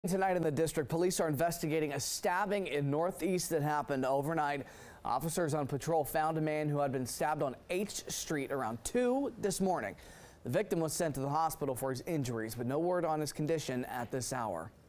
Tonight in the district, police are investigating a stabbing in Northeast that happened overnight. Officers on patrol found a man who had been stabbed on H Street around 2 this morning. The victim was sent to the hospital for his injuries, but no word on his condition at this hour.